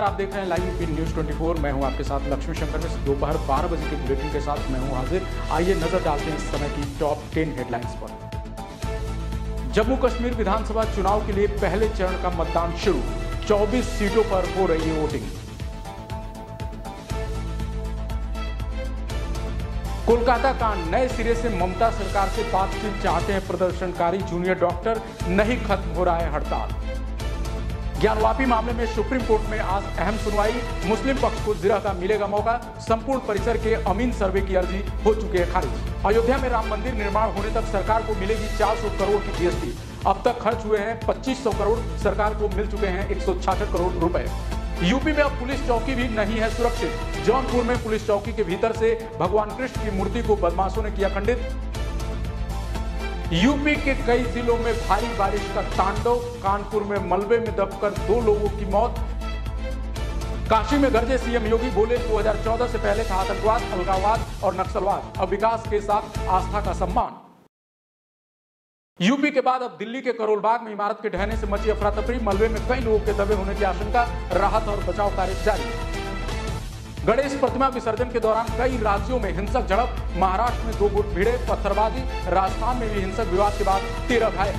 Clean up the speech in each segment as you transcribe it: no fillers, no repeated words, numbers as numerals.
आप देख रहे हैं लाइव यूपी न्यूज 24। मैं हूं आपके साथ लक्ष्मी शंकर में दोपहर 12 बजे के बुलेटिन के साथ मैं हूं हाजिर। आइए नजर डालते हैं इस समय की टॉप 10 हेडलाइंस पर। जम्मू कश्मीर विधानसभा चुनाव के लिए पहले चरण का मतदान शुरू, 24 सीटों पर हो रही है वोटिंग। कोलकाता कांड, नए सिरे से ममता सरकार से बातचीत चाहते हैं प्रदर्शनकारी जूनियर डॉक्टर, नहीं खत्म हो रहा है हड़ताल। ज्ञानवापी मामले में सुप्रीम कोर्ट में आज अहम सुनवाई, मुस्लिम पक्ष को जिरह का मिलेगा मौका, संपूर्ण परिसर के अमीन सर्वे की अर्जी हो चुकी है खारिज। अयोध्या में राम मंदिर निर्माण होने तक सरकार को मिलेगी 400 करोड़ की जीएसटी, अब तक खर्च हुए हैं 2500 करोड़, सरकार को मिल चुके हैं 166 करोड़ रुपए। यूपी में अब पुलिस चौकी भी नहीं है सुरक्षित, जौनपुर में पुलिस चौकी के भीतर से भगवान कृष्ण की मूर्ति को बदमाशों ने किया खंडित। यूपी के कई जिलों में भारी बारिश का तांडव, कानपुर में मलबे में दबकर 2 लोगों की मौत। काशी में गरजे सीएम योगी, बोले 2014 से पहले था आतंकवाद, अलगाववाद और नक्सलवाद, अब विकास के साथ आस्था का सम्मान। यूपी के बाद अब दिल्ली के करोल बाग में इमारत के ढहने से मची अफरा तफरी, मलबे में कई लोगों के दबे होने की आशंका, राहत और बचाव कार्य जारी। गणेश प्रतिमा विसर्जन के दौरान कई राज्यों में हिंसक झड़प, महाराष्ट्र में 2 गुट भिड़े, पत्थरबाजी, राजस्थान में भी हिंसक विवाद के बाद 13 घायल।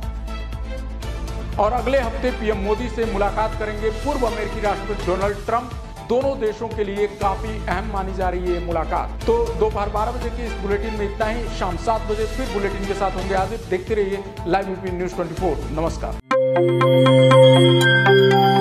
और अगले हफ्ते पीएम मोदी से मुलाकात करेंगे पूर्व अमेरिकी राष्ट्रपति डोनाल्ड ट्रंप, दोनों देशों के लिए काफी अहम मानी जा रही है मुलाकात। तो दोपहर 12 बजे के इस बुलेटिन में इतना ही, शाम 7 बजे फिर बुलेटिन के साथ होंगे हाजिर। देखते रहिए लाइव यूपी न्यूज 24। नमस्कार।